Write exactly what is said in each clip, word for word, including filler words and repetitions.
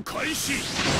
闘開始。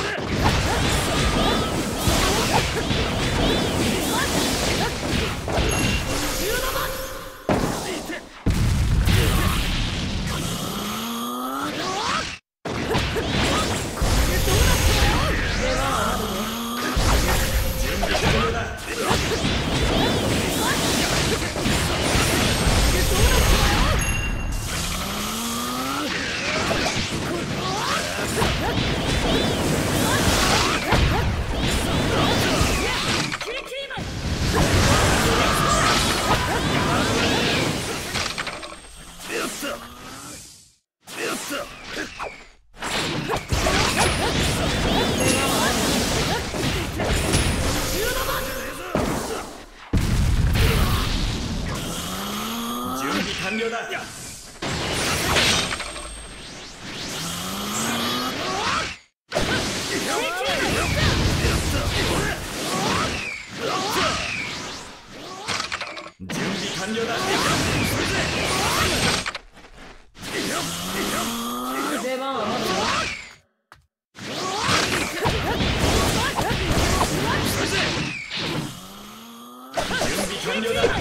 完了だ。準備完了だ。出番はまだだ。準備完了だ。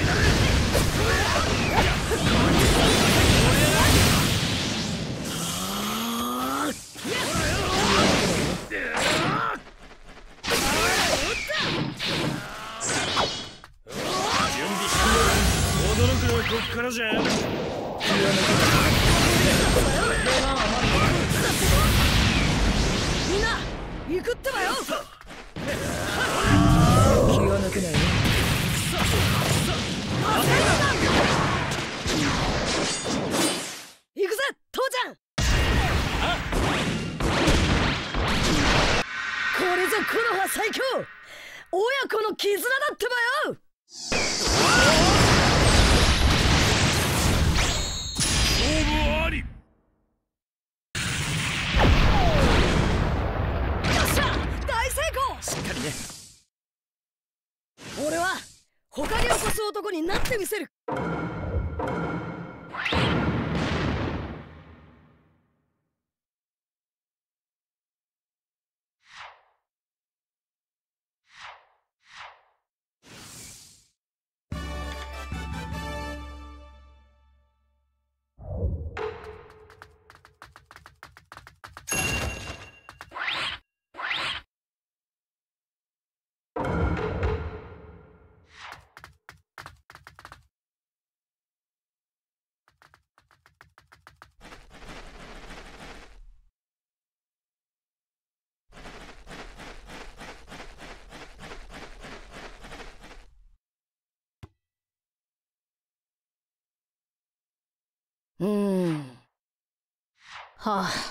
驚くのはこっからじゃ。みんな行くってばよ。気が抜けないね。行くぜ父ちゃん。これぞ木の葉最強、親子の絆だってばよ。勝負あり。よっしゃ、大成功。しっかりね。俺は他に起こす男になってみせる。うーん。はあ。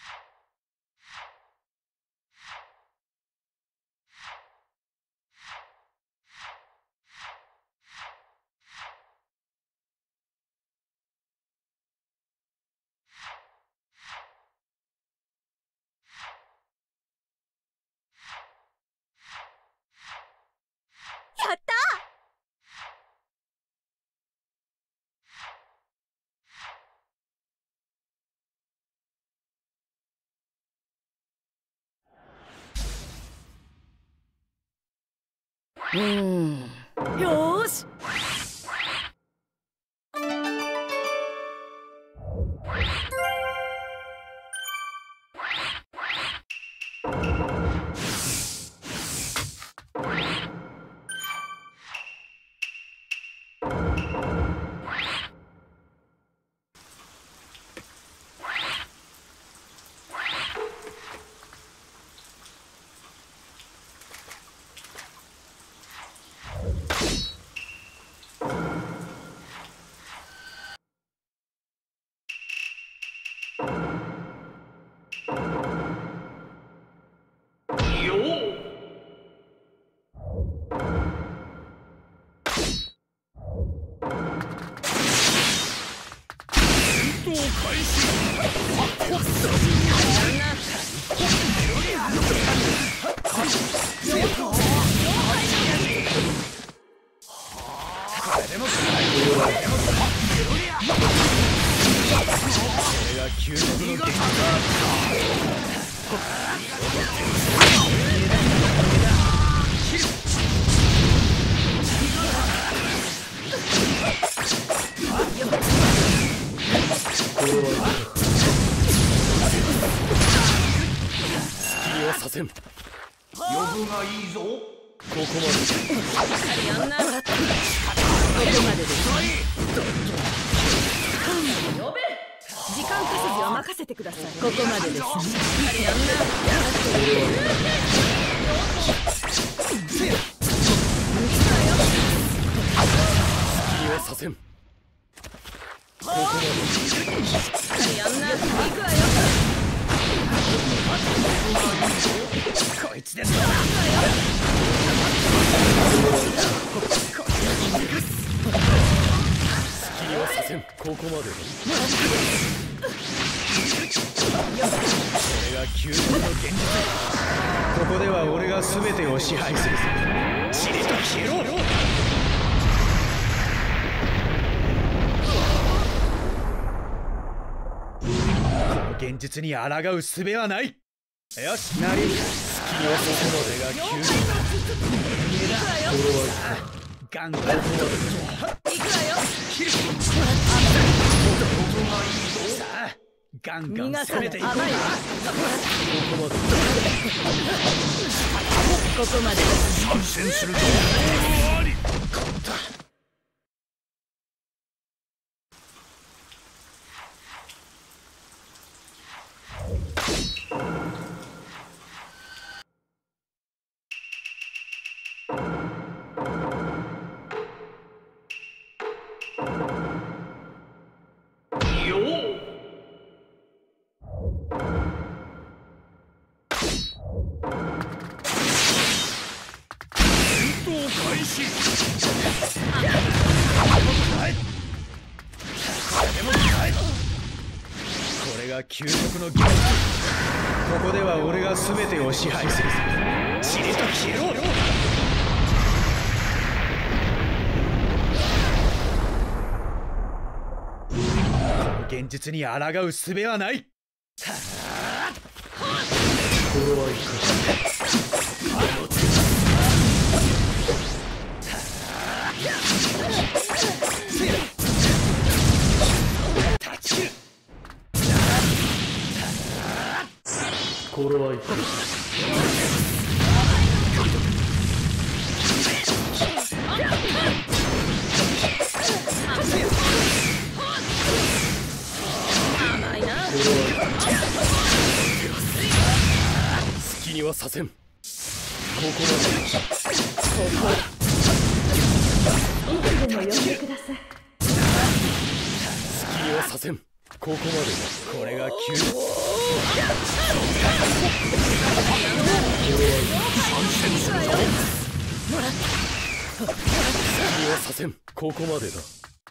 やった！うーん。よーし。これが究極の現実だ。 させん。 呼ぶがいいぞ。 ここまで。 やんな。ここまでです。呼べ。時間稼ぎは任せてください。ここまでです。やんな。 気はさせん。ここまで。 やんな。行くわよ。 こいつです。 気はさせん。ここまで。 これが究極の現実。ここでは俺が全てを支配する。チリと消えろ。この現実に抗う術はない。よし、なり。 気はさせん。これが究極。 ガンガン。 行くわよ。 さあ、ガンガン攻めていこうか。 ここまで。 参戦するぞ。これが究極の現実。ここでは俺が全てを支配する。チリと消えろ。この現実に抗う術はない。これはいかこれはいか甘いな。 好きにはさせん。ここまで。 いつでも呼んでください。 好きにはさせん。ここまで。これが究極。参戦するぞ。好きにはさせん。ここまでだ。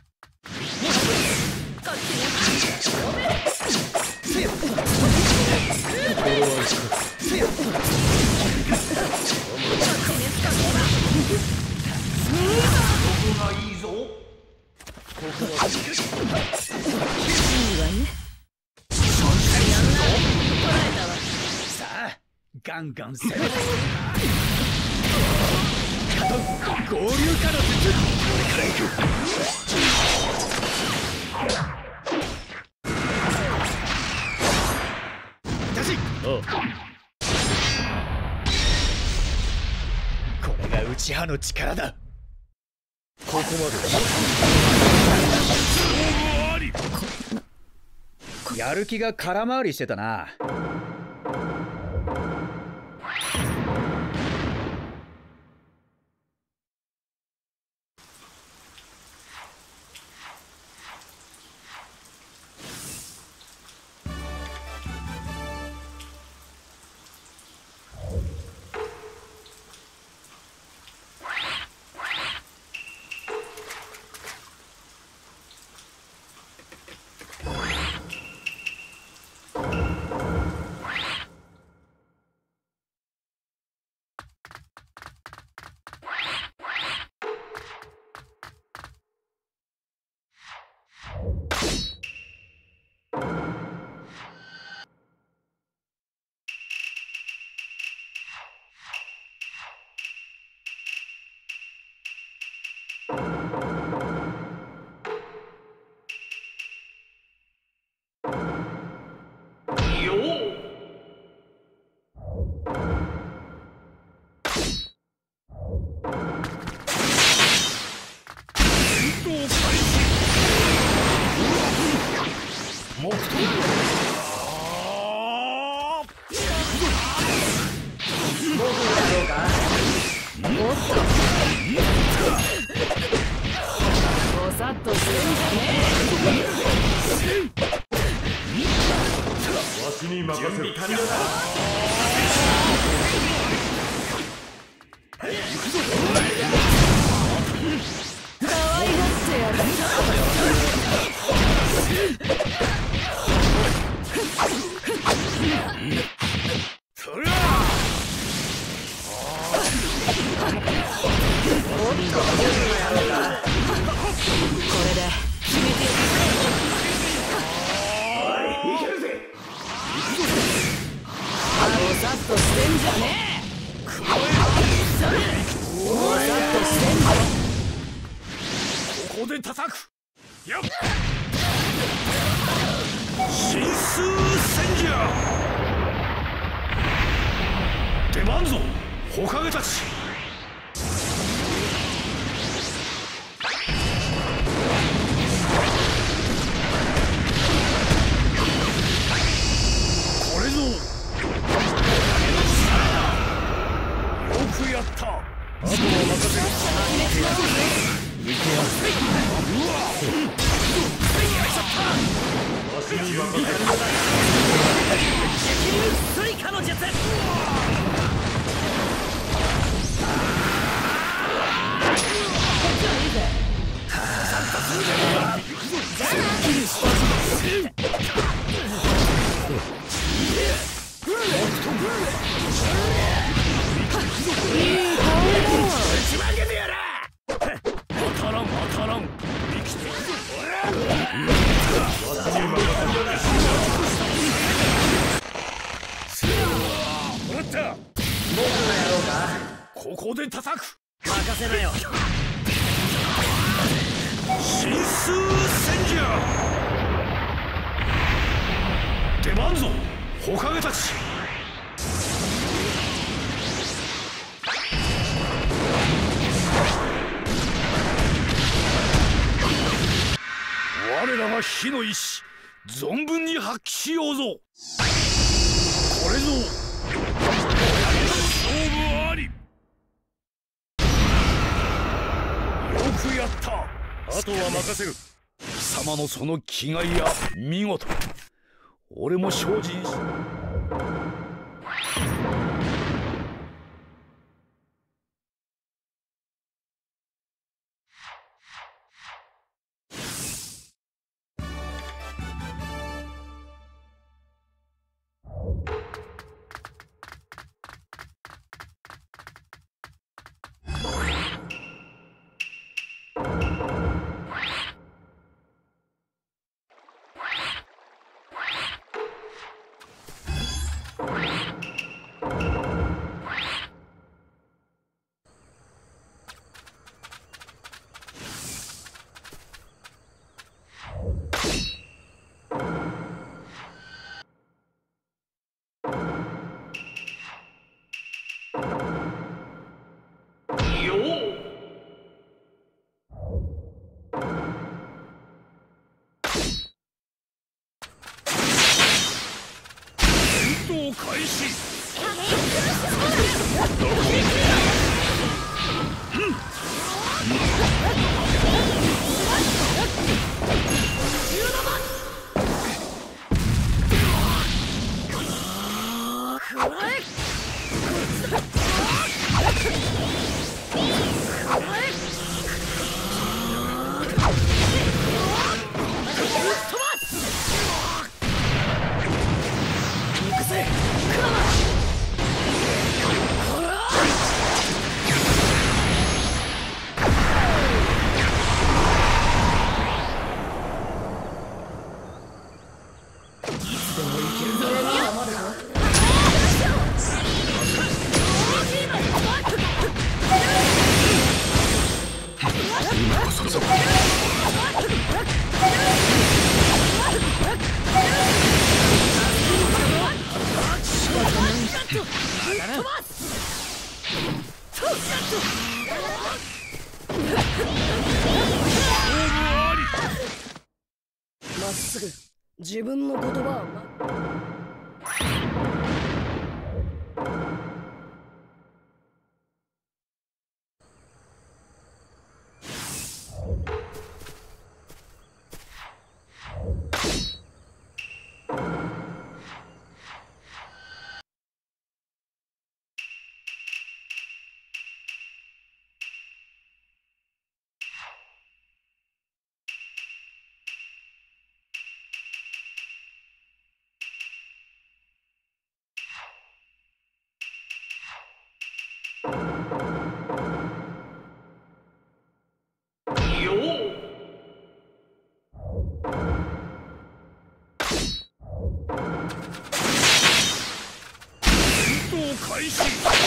いいぞ。 ここまで。 いいわね。 さあ、ガンガン攻めて。合流化の術。俺から行く。これが内派の力だ。 ここまで。 やる気が空回りしてたな。 としてんじゃねわしに任せる。 可愛がってやる。 そりゃこれで決めてやる。 いけるぜ。 ぼさっとしてんじゃねえ。ぼさっとしてんじゃ。 ここで叩く。やっ神数戦じゃ。出番ぞ火影たち。これぞよくやった。あとは任せる。いけやすい。うわわしに任せる。スイカの術。ここで叩く。 任せなよ。 神数戦じゃ。出番ぞ火影たち。我らが火の意志存分に発揮しようぞ。これぞ勝負あり。よくやった。あとは任せる。貴様のその気概や見事。俺も精進し。開始。まっすぐ自分の言葉はま始。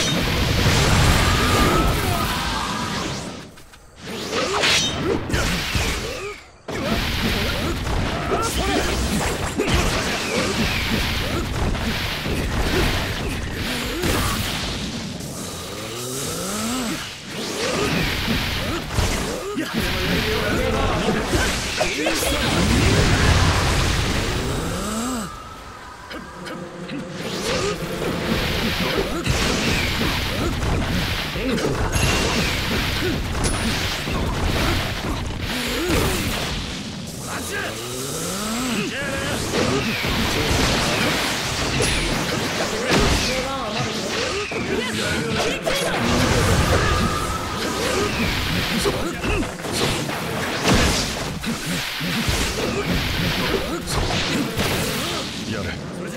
やれ。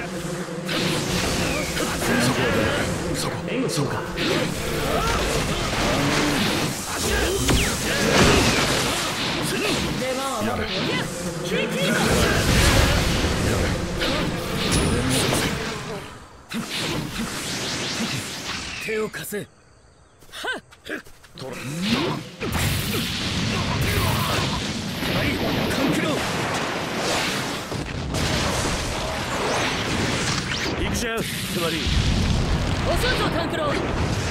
そこで、そこ、そうか。やれ。 手を貸せ。はっ。はい、勘九郎。 行くじゃん、つまり。 遅いぞ、勘九郎。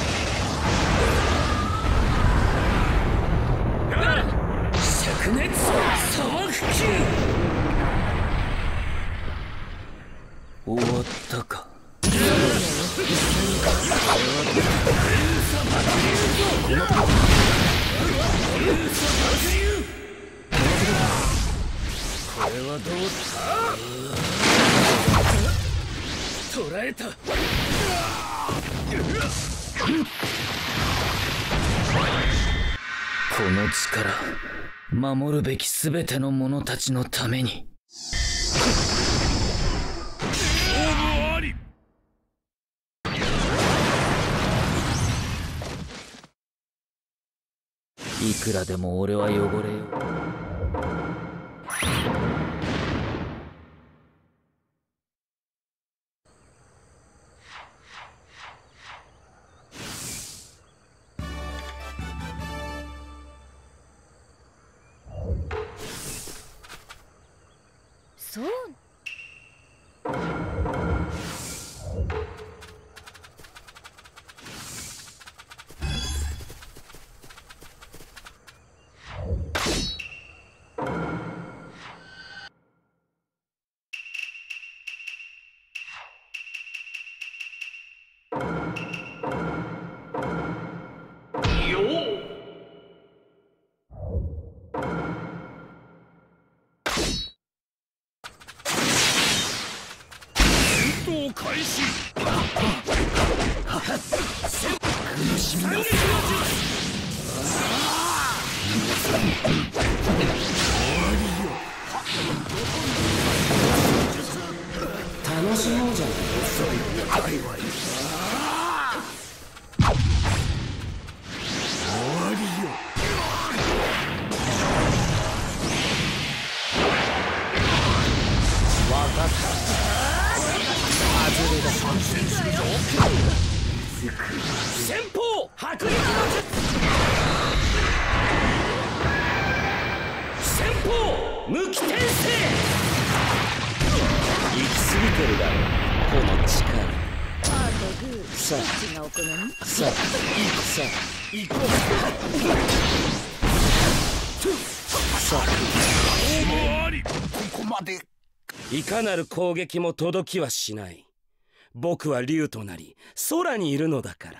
灼熱砂漠級。終わったか。これはどうだ。捕らえた。この力、守るべきすべての者たちのために。いくらでも俺は汚れよう。 そう。 開始。 楽しもうじゃない。遅い。先方迫撃の術。先方無機転生。行き過ぎてるだろこの力。さあさあさあ行こう。さあありここまで。いかなる攻撃も届きはしない。僕は竜となり空にいるのだから。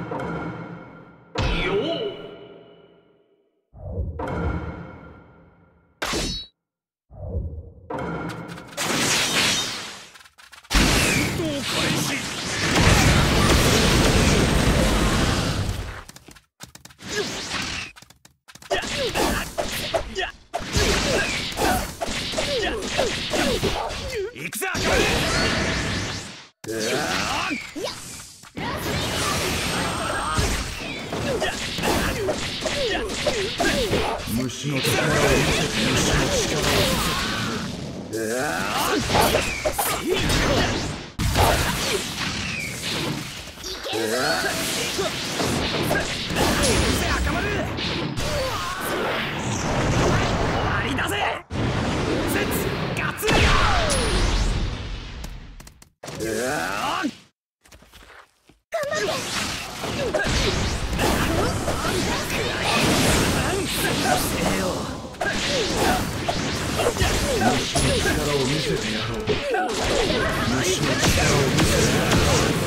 行くぞ。 虫の力を見せて、虫の力を見せて。 赤丸。終わりだぜ。セツガツリガー。 虫の力を見せてやろう。虫の力を見せてやろう。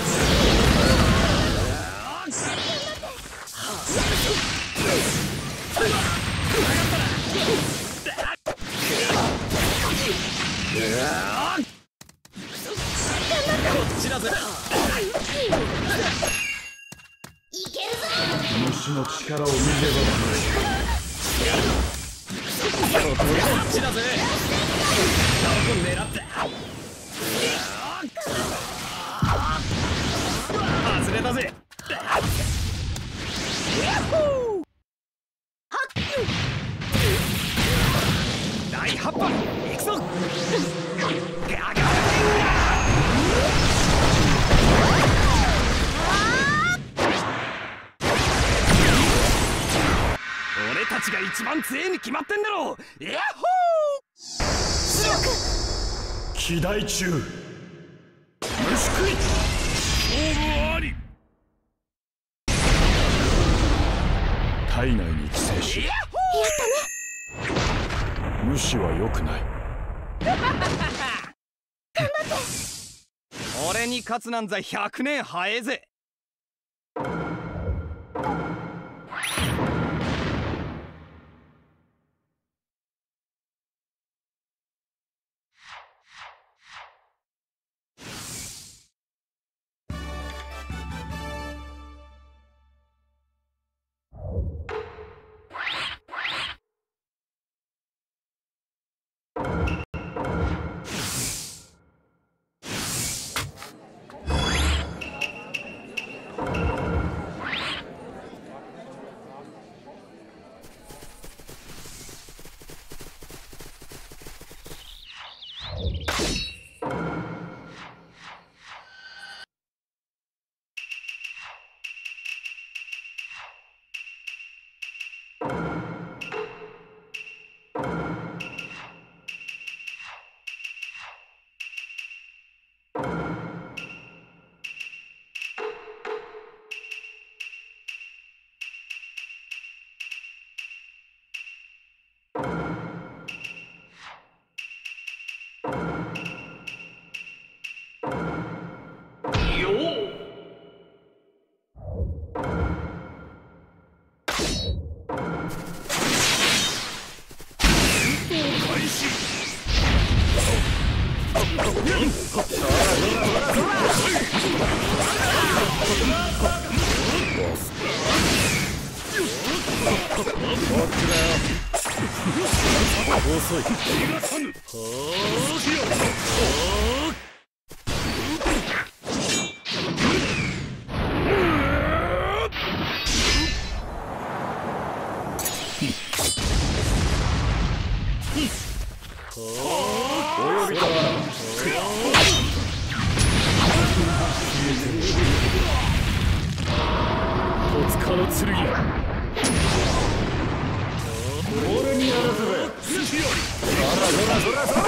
虫の力を見せばこっちだぜ。どこ狙って外れたぜ。第八波行くぞ。ガガ俺たちが一番強いに決まってんだろ。ヤッホー。 機大中虫食い勝負あり。体内に寄生し、やったね。虫は良くない。 頑張って俺に勝つなんざひゃくねん早えぜ。 遅い。逃がさぬ。お呼びだ。戸塚の剣。俺にやらせろ。そらそらそらそら。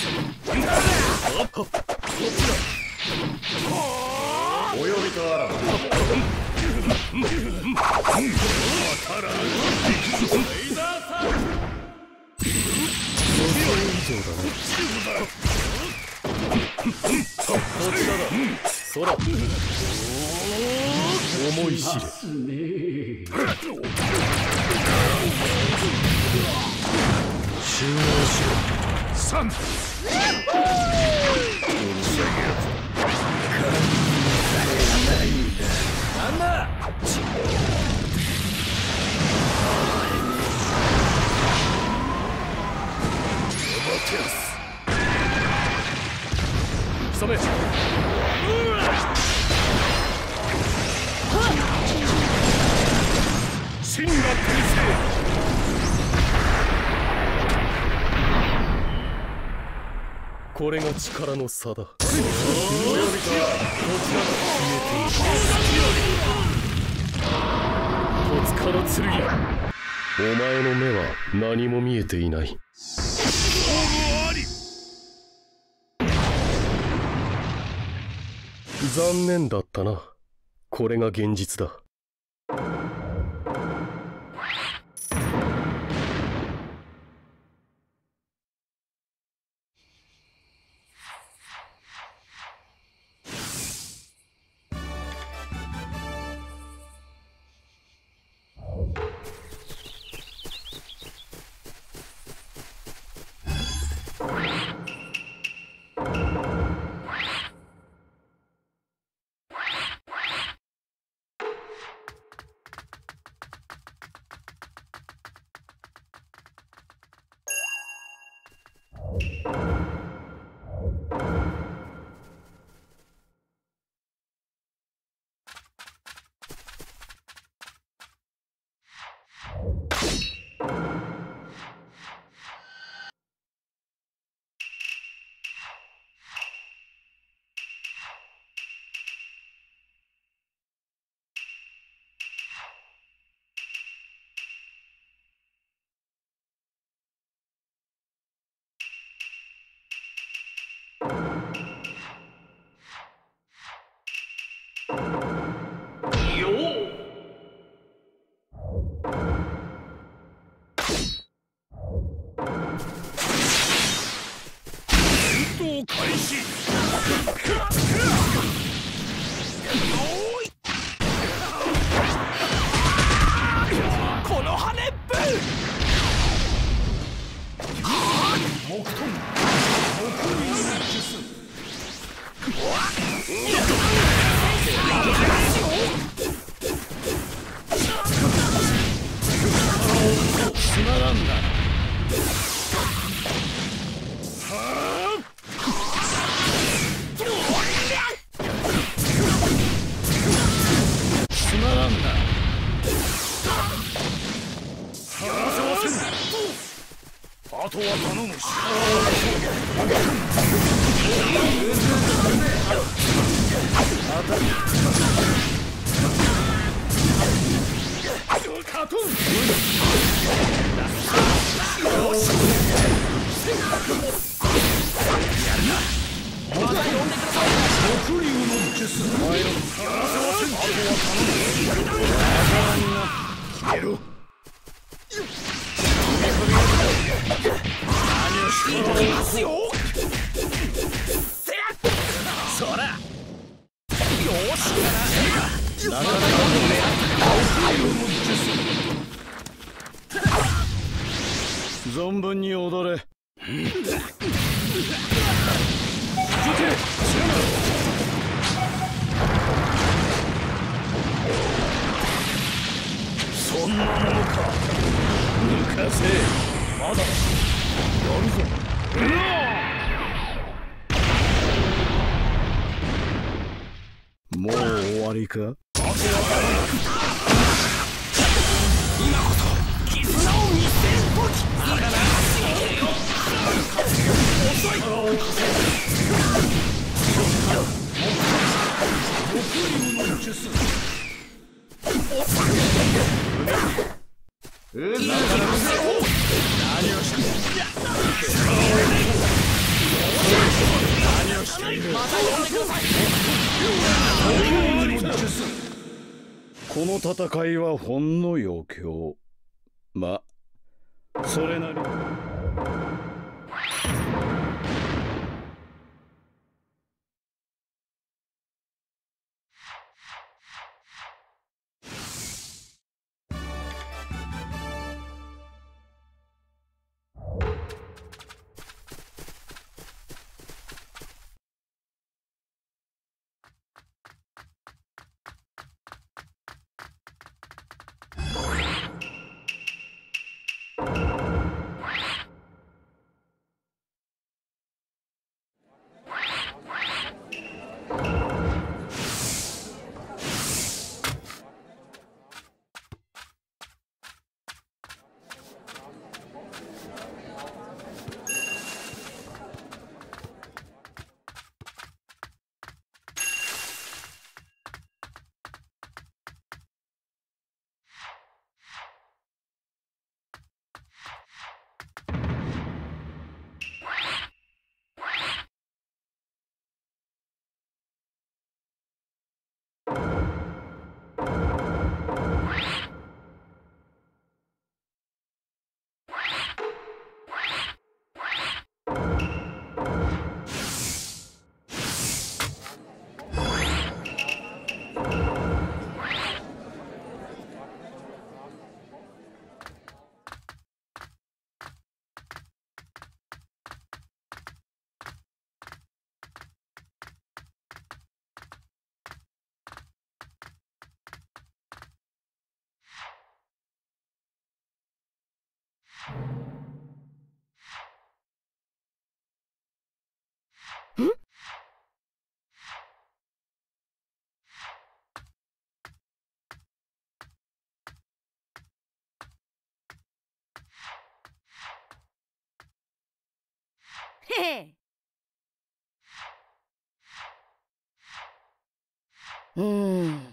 お呼びとあらば。当たらぬ。予想以上だね。こちらだ。そら。お思い知れ。集合しろ。 さん。うるさいやつ。 なんだ。 潜め。真が転生。 これが力の差だ。およびとはどちらが消えている。戸塚の剣。お前の目は何も見えていない。残念だったな。これが現実だ。 あとは頼むし。カトン。よし。やるな。まだ呼んでください。極流の術。お前のやらせはせん。あとは頼む。わからんな。消えろ。何をしていますよ。そら。よしな。なかなか存分に踊れ。そんなものか。抜かせ。まだやるぞ。もう終わりか。あとは今こそ絆を見せる時。だから遅い。極流の術。何をしている。何をしている。また呼んでください。この戦いはほんの余興。ま、それなり。 へへ。うーん。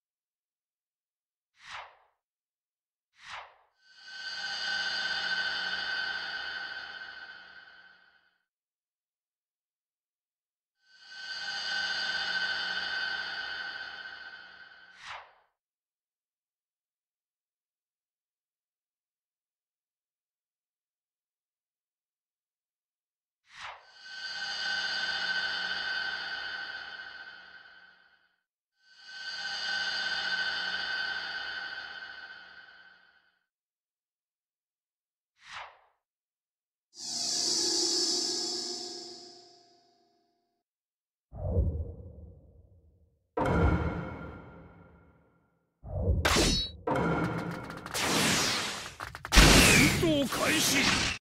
戦闘開始。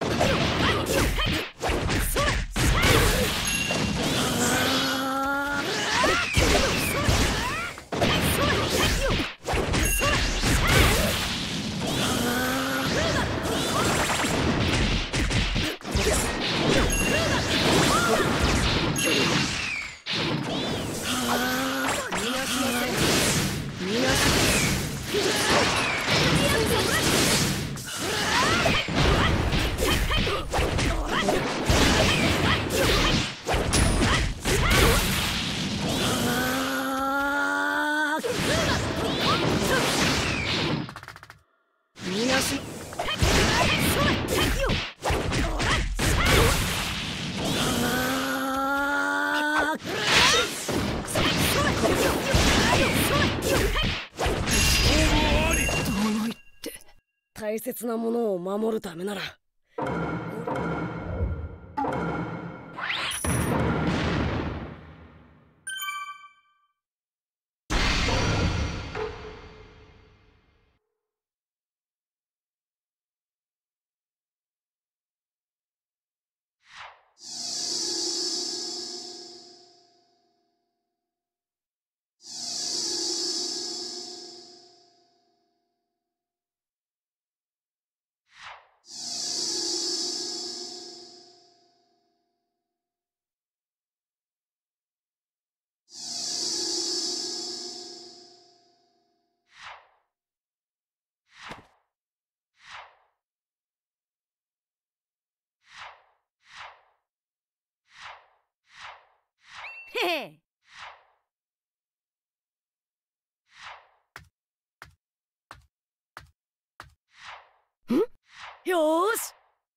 大切なものを守るためなら。へへ。ん？よーし。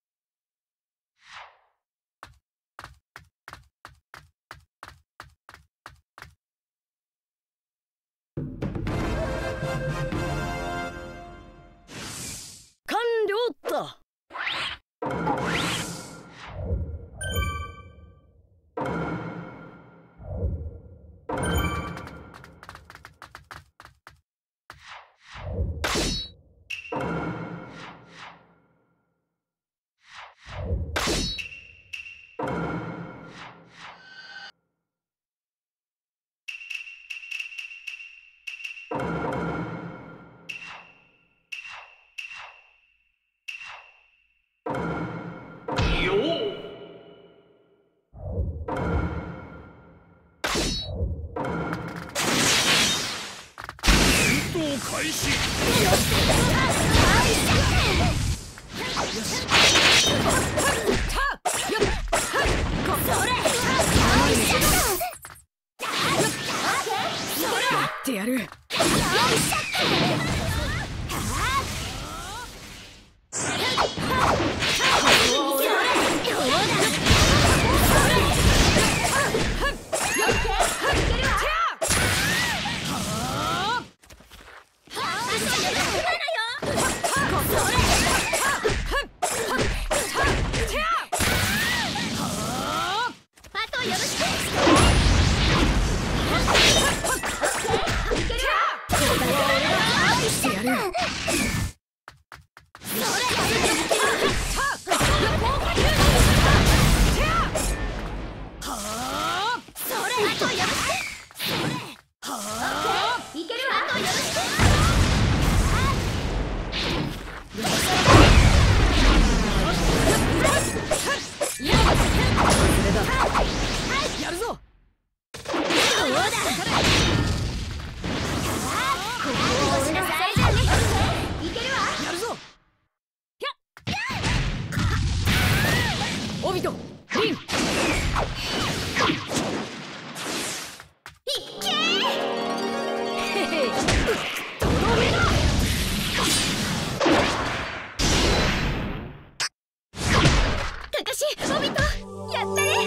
完了っと。 開始。 やってやる。よし。 とどめだ。かかし、おびとやったね。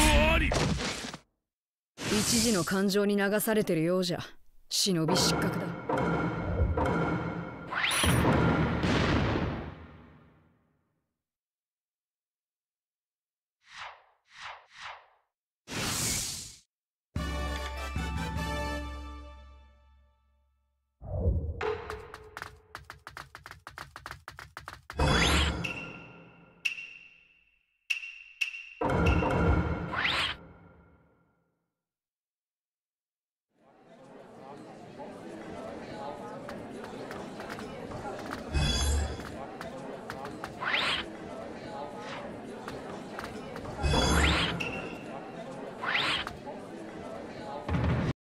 一時の感情に流されてるようじゃ忍び失格だ。